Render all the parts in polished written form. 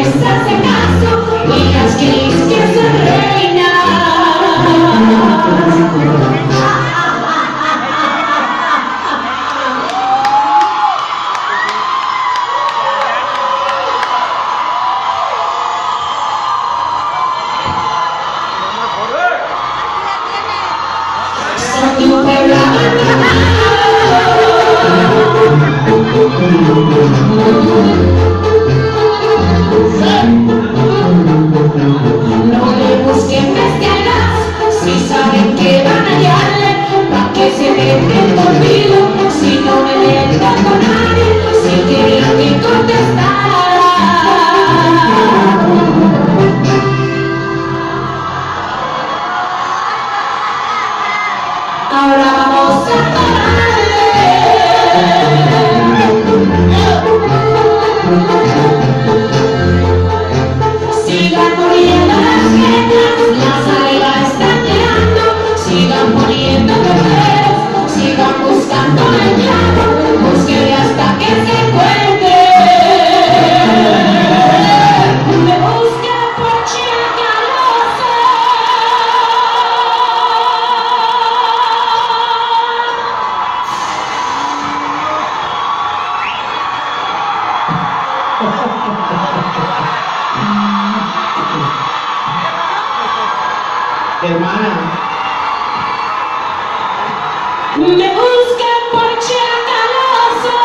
les hace caso y las Cristias se reinan. Son tu pueblo no le busquen bestialas, si saben que van a hallarle, pa' que se dejen dormido, si no me dejan con nadie, si quieren que contestara. Ahora vamos a pararle. Sigan muriendo las getas, la saliva está tirando. Sigan poniendo bebés, sigan buscando el clavo, busquen hasta que se encuentre. Me busquen por chacalosa. Hermana. Me buscan por chacaloso.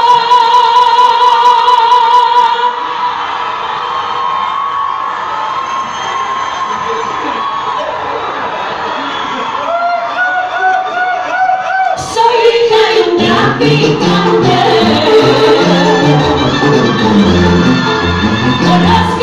Soy hija de un traficante. Con las